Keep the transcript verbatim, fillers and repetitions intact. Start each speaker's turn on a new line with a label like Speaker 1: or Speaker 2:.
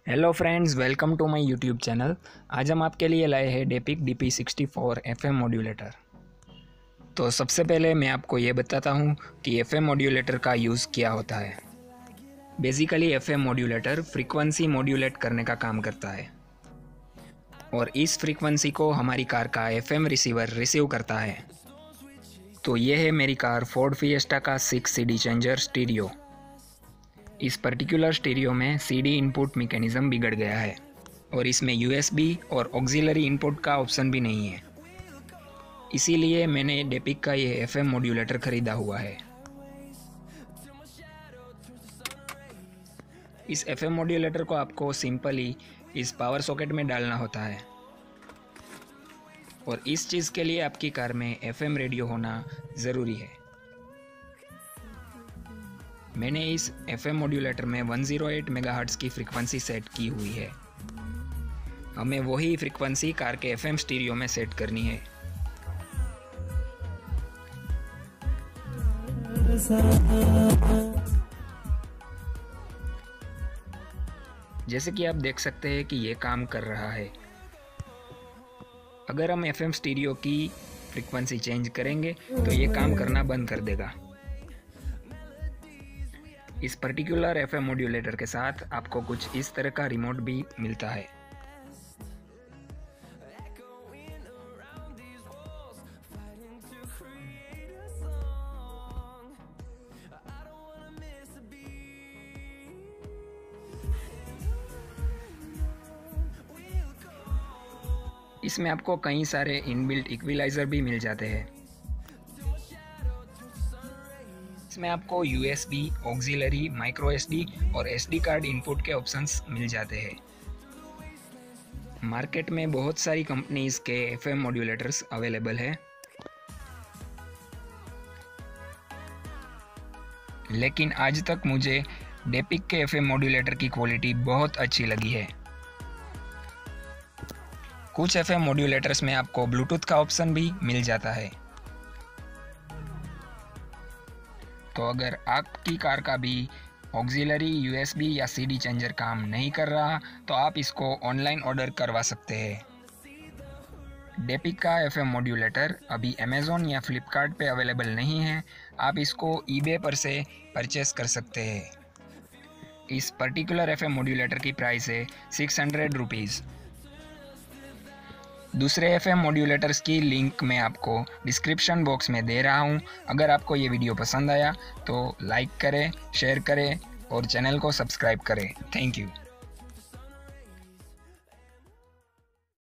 Speaker 1: Hello friends, welcome to my YouTube channel. आज हम आपके लिए लाए हैं डेपिक D P sixty four F M modulator. तो सबसे पहले मैं आपको ये बताता हूँ कि एफ एम मॉड्यूलेटर का यूज़ क्या होता है। Basically F M modulator frequency modulate करने का काम करता है और इस फ्रीक्वेंसी को हमारी कार का एफ एम रिसीवर रिसीव करता है। तो ये है मेरी कार फोर्ड फिएस्टा का six C D changer stereo. इस पर्टिकुलर स्टीरियो में सीडी इनपुट मैकेनिज़्म बिगड़ गया है और इसमें यूएसबी और ऑक्सिलरी इनपुट का ऑप्शन भी नहीं है। इसीलिए मैंने डेपिक का ये एफएम मॉड्यूलेटर खरीदा हुआ है। इस एफएम मॉड्यूलेटर को आपको सिंपली इस पावर सॉकेट में डालना होता है और इस चीज़ के लिए आपकी कार में एफएम रेडियो होना ज़रूरी है। मैंने इस एफएम मॉड्यूलेटर में वन ज़ीरो एट मेगाहर्ट्ज़ की फ्रीक्वेंसी सेट की हुई है। हमें वही फ्रीक्वेंसी कार के एफएम स्टीरियो में सेट करनी है। जैसे कि आप देख सकते हैं कि ये काम कर रहा है। अगर हम एफएम स्टीरियो की फ्रीक्वेंसी चेंज करेंगे तो ये काम करना बंद कर देगा। इस पर्टिकुलर एफएम मॉड्यूलेटर के साथ आपको कुछ इस तरह का रिमोट भी मिलता है। इसमें आपको कई सारे इनबिल्ट इक्विलाइजर भी मिल जाते हैं। इसमें आपको यूएसबी, ऑक्सिलरी, माइक्रो एसडी और एसडी कार्ड इनपुट के ऑप्शंस मिल जाते हैं। मार्केट में बहुत सारी कंपनीज के एफएम मॉड्यूलेटर्स अवेलेबल है, लेकिन आज तक मुझे डेपिक के एफएम मॉड्यूलेटर की क्वालिटी बहुत अच्छी लगी है। कुछ एफएम मॉड्यूलेटर्स में आपको ब्लूटूथ का ऑप्शन भी मिल जाता है। तो अगर आपकी कार का भी ऑक्सिलरी, यूएसबी या सीडी चेंजर काम नहीं कर रहा तो आप इसको ऑनलाइन ऑर्डर करवा सकते हैं। डेपिक का एफएम मॉड्यूलेटर अभी अमेज़ॉन या फ्लिपकार्ट पे अवेलेबल नहीं है। आप इसको ईबे पर से परचेस कर सकते हैं। इस पर्टिकुलर एफएम मॉड्यूलेटर की प्राइस है सिक्स हंड्रेड रुपीज़। दूसरे एफएम मॉड्यूलेटर्स की लिंक मैं आपको डिस्क्रिप्शन बॉक्स में दे रहा हूं। अगर आपको ये वीडियो पसंद आया तो लाइक करें, शेयर करें और चैनल को सब्सक्राइब करें। Thank you.